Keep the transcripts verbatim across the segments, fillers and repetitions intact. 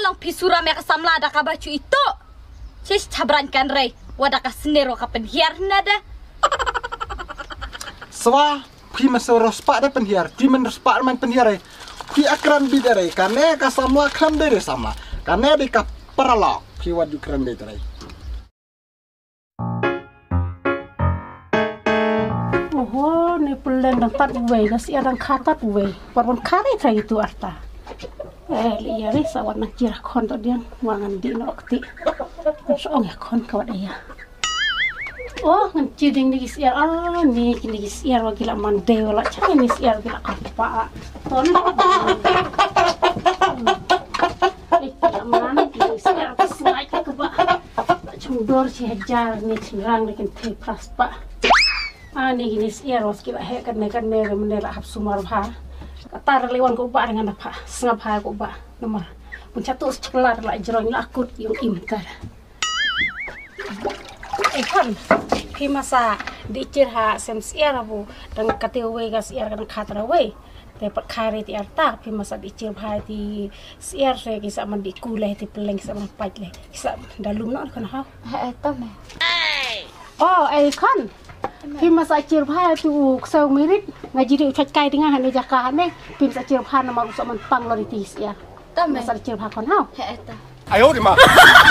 lang pisura me kasamlada ka bacu itu. Sis cabran kan rey. Wada ka senero ka penhiar nada. Swa, kui masuk rospak deh penhiar. Kui menerospak main penhiar eh. Kui akran bidare. Karena kasamla kram deh sama. Karena di kaperalok. Kui wadu kram bidare. Oh, ni peleng dan tat uwe, nasi orang katat uwe. Perwan kare trai itu arta. Eh, liya ni sawan nak jirah kon tu dia wangan di nokti. Soong ya kon kawat dia. Oh, ngan ciding ni siar ah ni kini siar wagila mande wala cang ni siar wagila apa. Ton. Ikila mana ni siar kesengai ke ba. Cumdor si hajar ni cingrang lekin te praspa. Ah ni gini siar was kila he kan ne kan ne mendela hab sumar bha. Katar lewan ko ba dengan apa? Sengap ha ko ba. Nomor. Puncatu cekelar la jroing la akut yung imtar. Eh kan, pi masa dicir ha sem siar abu dan katewe ga siar kan khatra we. Te pat khare ti arta pi masa dicir bha ti siar se kisa man di kuleh ti peleng sa man pait le. Kisa dalum no kan ha. Ha eto me. Oh, eh kan. Pi masa cir bha tu sau mirit ngaji di ucat kai dengan hane jaka hane pi masa cir bha nama usah man pang lori ti siar. Tame. Masa cir bha kon ha. Ha eto. Ayo di ma.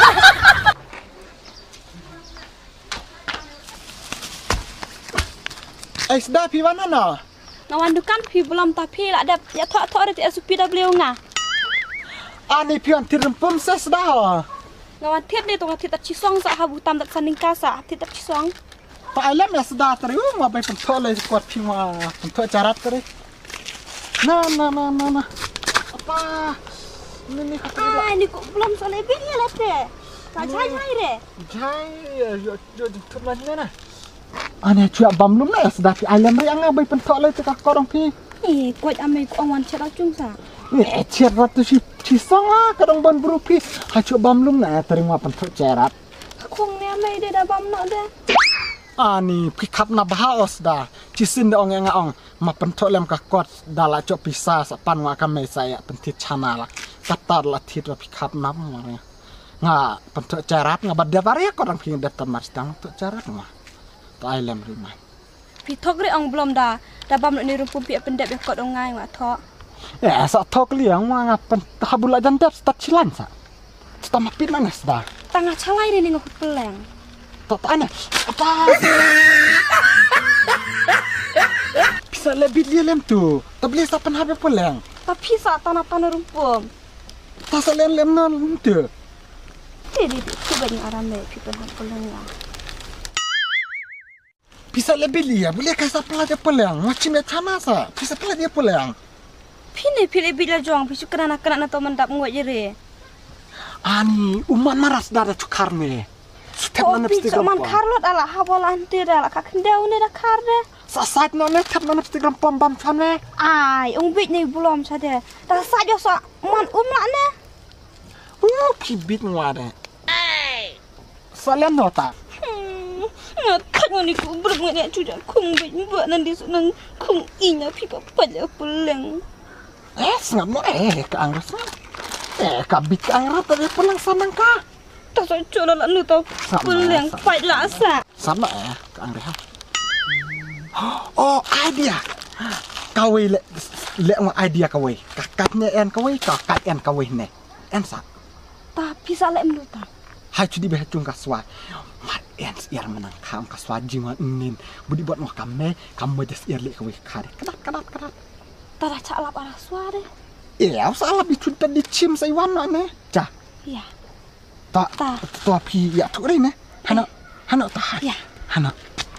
Eh, sudah pi mana na? Nawan dukan pi belum tapi lah ada ya tok tok ada S P W nga. Ani pi an tirempum ses dah. Nawan tiap ni tu ngat tiap cisong sa habu tam tak sanding kasa tiap cisong. Pak alam ya sudah teri ma bai pentol le kuat pi ma pentol carat teri. Na na na na na. Apa? Ini ni kata Ah ini kok belum selebih ni lah te. Tak jai jai re. jai yo yo tu mana na. Ani cuak bamlum na sudah pi alam ri anga bai pentol le tak korong pi. Eh kuat amai ku awan cerah cung sa. Eh cerat tu si cisong ah kadang ban berupi. Ha cuak bamlum na terima pentol cerat. Kung ni amai dia dah bam nak dah. Ani pikap na bahaos dah. Cisin da ong nga ong ma pentok lem ka kot dala cok pisa sa pan wa ka me saya pentit chana la. Katar la tit wa pikap na ma. Nga pentok carat nga badda varia korang pi da tamar stang pentok carat nga. Ta lem rimai. Pi tok re ong belum dah. Dah bam nak ni rumpun pi pendep ya kot ongai wa tok. Eh sa tok liang wa nga pen habula jandap stat chilan sa. Sta mapit mana sta. Tangah calai ni ngok peleng. Tak tanya. Apa? Bisa lebih dia lem tu. Tak boleh sapan habis pulang. Tapi sa tanah-tanah rumpun. Tak salen lem non tu. Jadi cuba ni aram le pi peleng peleng lah. Bisa lebih dia. Boleh kasih pelan dia pulang. Macam dia cana sa. Bisa pelan dia pulang. Pini pilih bila juang pi suka nak-nak atau mendap nguat jere. Ani umat maras dah ada cukar ni. Oh, picu man Carlot ala habolan ti dah ka kendau ni dah kar deh. Sasat no ne tap no Instagram pom bam chan ne. Ai, ung bit ni belum sade. Dah sajo sa man um lah ne. Uh, kibit ngade. Ai. Salen nota. Hmm. Nak kat ni ku berang ni cuda kung bit buat nanti senang kung inya pi pa pala peleng. Eh, sengap no eh ka angras. Eh, kabit ka angras tadi pulang sanang ka. Tak so coba lah nu tau peleng fight lah sa. Sama eh ka angras. Oh, idea. Kawe le le ng idea kawe. Kakat ne en kawe, kakat en kawe ne. En sa. Tapi salah menu ta. Hai cudi be cung kaswa. Mat en siar menang kam kaswa jingan nin. Budi buat mo kame, kamu des iar le kawe kare. Kenap kenap kenap. Tada cak lap arah suara. Eh, salah bicu tadi cim saiwan ne. Ja. Ya. Tak. Ta. Tua pi ya tu ne. Hana hana ta. Ya. Hana.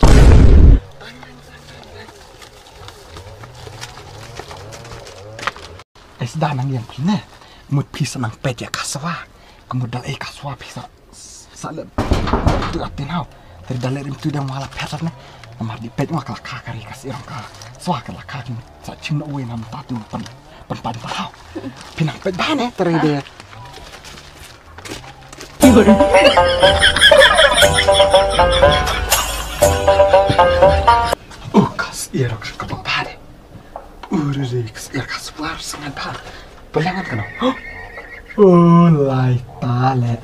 Eh, sudah nang yang pina. Mut pi senang peja kaswa. Kemudian eh kaswa pi sa salem. Tu atin hau. Dari dalam itu dia malah petat ne. Namar di pej mak laka kari kasih orang ka. Swa ka laka kin sa chim na uwe nam tatu pen pen pan hau. Pinang pej dah ne teri dia. Oh, kas irok kapapare. Uri kas ir kas war sangat par. Belangan kana. Oh, lai tale.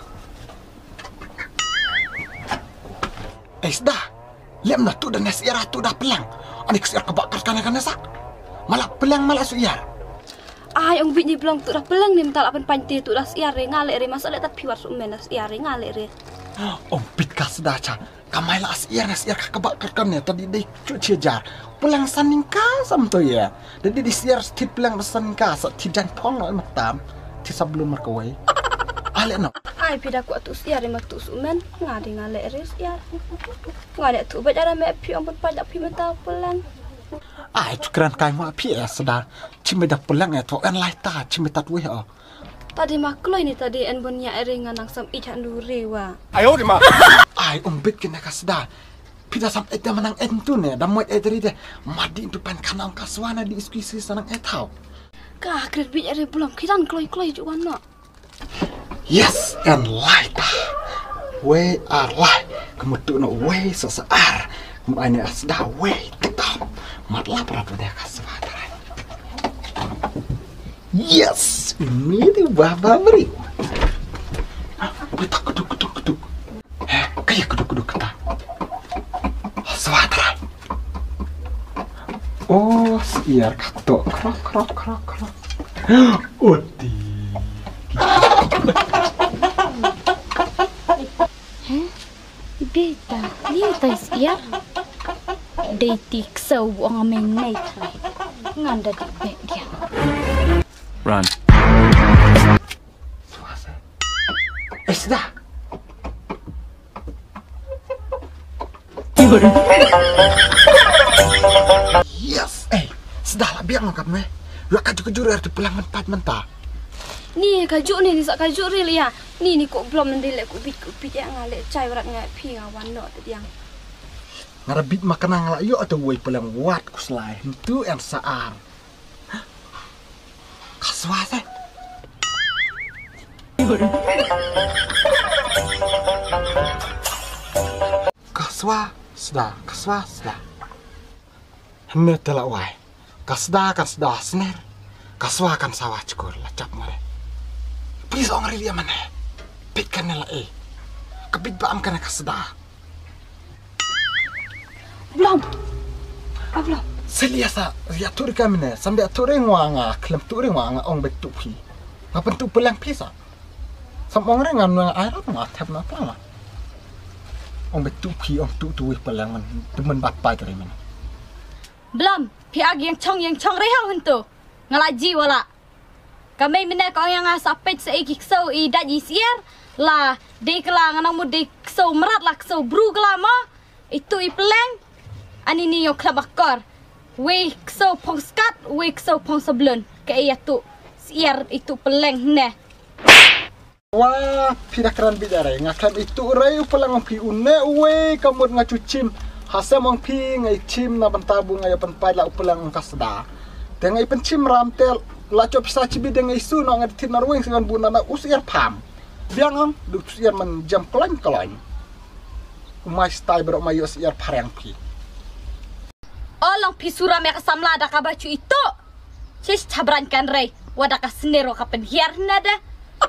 Eh, sudah. Lihat nak tu dan nasi tu dah pelang. Anik siar kebakar kana-kana sak. Malah pelang malah suiar. Ay, ang bit ni pelang tu dah pelang ni mental apan panti tu dah siar ngalek re masalah tak piwar sumen dah siar ngalek re. Om pit ka sudah cha. Kamai lah siar siar kebakar kana tadi dei cuci jar. Pelang saning ka sam tu ya. Jadi di siar ti pelang saning ka sa ti jan pong no matam. Ti sebelum merkawai. Ale no. Ay, pida kuat tu siar re mak tu sumen ngade ngalek re siar. Ngade tu bacara me pi ampun pajak pi mental pelang. Ah, itu keren kai mak pi ya sudah. Cime dah pelang ya tu en lai ta cime tat we oh. Tadi makloi ni tadi en bunya eringan nang sam ijan dure wa. Ayo di ma. Ai umbit kena kasda. Pida sam et manang en tu ne, da moit et ride. Madi tu pan kanang kaswana di iskuisi sanang et tau. Ka kret bi ere pulang kiran kloi-kloi ju wana. Yes, and light. We are light. Kemutu no we sesear. Kemane asda we tetap. Matlah berapa dia kaswa. Yes, ini dia baba beri. Kita keduk keduk keduk. Eh, kayak keduk keduk kita. Swatra. Oh, siar kato krok krok krok krok. Oti. Heh? Beta, lihat siar. Detik sau ang aming night. Nganda di bek dia. Run. Eh, sudah. Yes, eh, sudah lah biar ngangkat me. Lu kaju kejur arti pulang menpat mentah. Ni kaju ni ni sak kaju real ya. Ni ni kok belum mendelek ku bit ku bit yang ngalek cai berat ngai pi ngawan no tadi yang. Ngarabit makanan ngalak yuk atau woi pulang wat ku selai. Itu yang saar. Kaswase. Kaswa sudah, kaswa sudah. Hene telak wai. Kasda kan sudah sener. Kaswa kan sawah cukur lacap mare. Please orang dia mana? Pitkan nela eh. Kebit baam kana kasda. Belum. Ah belum. Selia sa ya turi kamne sambil turi ngwanga klem turi ngwanga ong betu pi. Apa tu pelang pisa? Sam ong rengan nang air ma tap na pa ma. Ong betu pi ong tu tu pelang man temen bat pai tari man. Belum. Piag yang chong yang chong reha huntu. Ngalaji wala. Kami mina kau yang asapet seiki ksau i daji siar lah de kala nganang mu de ksau merat lah ksau bru kala ma. Itu i pelang. Ani ni yo klabakor. We ksau pong skat, we ksau pong sablon. Kaya tu siar itu pelang ne. Wah, pira keran bidare ngakam itu rai pelang pi une we kamut ngacucim. Hasa mong pi ngai cim na bantabu ngai penpai la pelang kasda. Dengan pencim ramtel la cop sa cibi dengan isu no ngai tin narwing dengan buna na usiar pam. Biang ang du siar man jam klain klain. Umai stai berok mayo siar parang pi. Olang pisura me kasamla da kabacu itu. Sis cabran kan rei. Wada ka senero ka penhiar nada.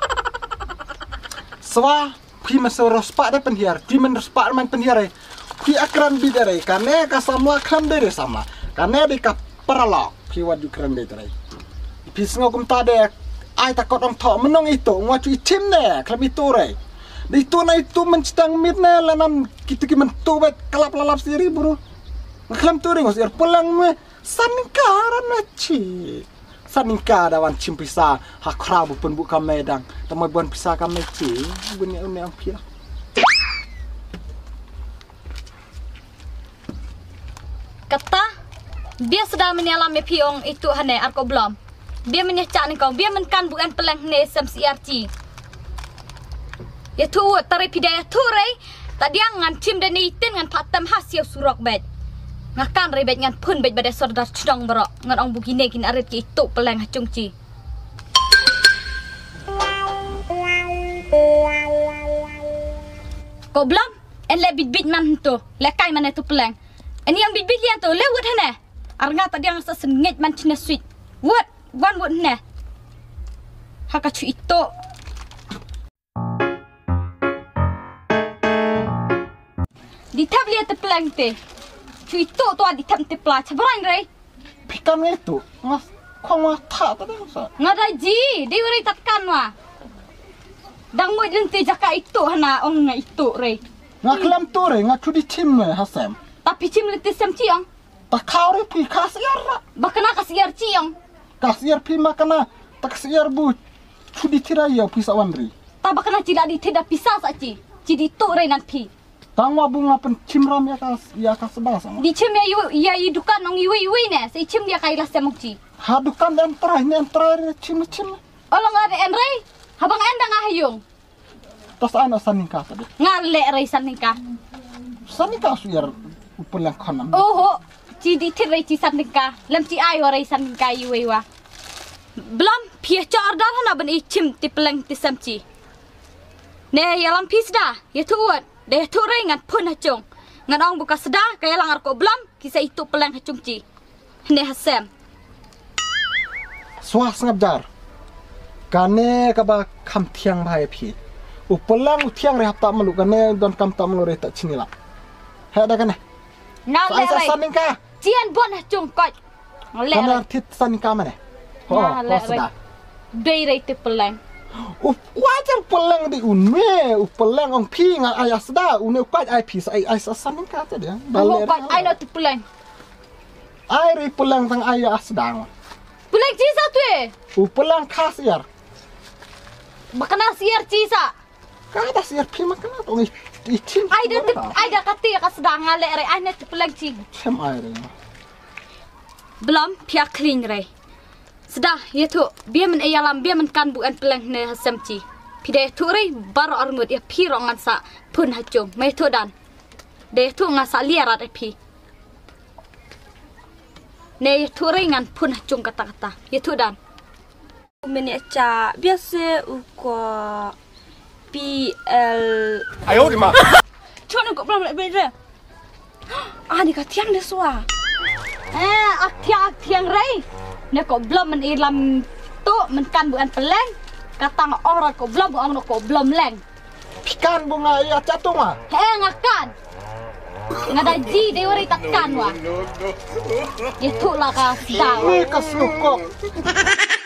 Swa pi masoro spa da penhiar. Pi men spa man penhiar. Pi akran bidare kane ka samla kram dere sama. Kane di ka paralok pi wadu kram bidare. Pi sngogum tade ai takot ong tho menong itu ngacu itim ne kram itu rei. Di itu na itu mencitang midne lanan kita ki mentu bet kalap lalap siri buru. Ngaklam turing usir pulang me saningkaran naci. Saningka dawan cim pisa hakrabu pun buka medang. Tamai buan pisa kami ci bunyi umi ang pira. Kata dia sedang menyalami piong itu hane arko belum. Dia menyecak ni kau. Dia menkan bukan pelang ne sem C R T. Ya tu tarik pidaya tu rei. Tadi ngan cim dan itin ngan patam hasil surok bed. Ngakan rebet ngan pun bet badai sordar cedong berok ngan ong bugine kin arit ki itu pelang hacung ci. Kau belum? En le bit bit man tu. Lekai mana tu pelang. Ini yang bit bit lian tu lewat hene. Arnga tadi yang sesengit man cina sweet. What? One what hene. Haka cu itu. Ditap lihat teplang te. Cu itu tu adi tam tepla cabaran rai. Pikan itu, mas, kau mas tak tadi masa. Ngadaji, dia rai tatkan wa. Dang mo lente jaka itu hana ong nga itu rai. Ngak lem tu re, ngak cudi cim me hasem. Tapi cim lente sem ciong. Tak kau re pi kasiar ra. Bakana kasiar ciong. Kasiar pi makana tak kasiar bu cudi tirai ya pi sawandri. Ta bakana cila di tidak pisah saci. Cidi itu rai nan pi. Tang wa bunga pen cim ram ya kas ya kas bahasa. Di cim ya yu ya yu dukan ong yu yu ne. Sei cim dia kailas semong ci. Hadukan dan terai ni terai cim cim. Olong ada enrai. Habang endang ahayong. Tas ana sanika tadi. Ngale rai sanika. Sanika suyar upulang kanam. Oho, cidi tirai ci sanika. Lem ci ayo rai sanika yu wa. Belum pia char dar hana ben ichim tipeleng tisamci. Ne yalam pisda, ya tuat. Deh tu rai ngan pun hacung. Ngan ong buka seda kaya langar ko belum kisah itu peleng hacung ci. Ne hasem. Suas ngabjar. Kane kaba kam tiang bahaya pi. Upulang utiang rehap tak malu kane don kam tak malu reh tak cinila. Hada kane. Ngale Sa rai. sanika. Cian bon hacung kot. Ngale Kane rai. artit sanika mana? Oh, Ngale oh sudah. rai. Dei rai tipeleng. Up wajar pulang di unme, upulang ong pi ngan ayah seda, une upat ai pi ai ai sanika tadi. Oh kot ai no tipeleng. Ai ri pulang tang ayah sedang. Peleng ci satu eh. Upulang kasiar. Bakana siar ci sa. Kada siar pi makana tong icin. Ai dah tip ai dah kati ka sedang ngale rai ai ne tipeleng ci. Cem ai ri. Belum pia clean rai. Sudah, ya tu, biar men ayalam, biar men kan bukan peleng ne hasemci. Pide tu rai baru armud ya pi rongan sa pun hacung, mai tu dan. De tu ngasa liarat e pi. Ne ya tu rai ngan pun hacung kata-kata. Ya tu dan. Meneca biasa uko P L. Ayo, di mana? Cuma kok belum belajar. Ah, ni kat tiang dia suah. Eh, aktiang aktiang rai. Ne ko belum men ilam tu men kan bukan peleng. Kata ng orang ko belum buang no ko belum leng. Pikan bunga ya catunga. Eh ngakan. Ngadaji dewa rai takkan wa. Itu lah ka sedang. Ni kaslukok.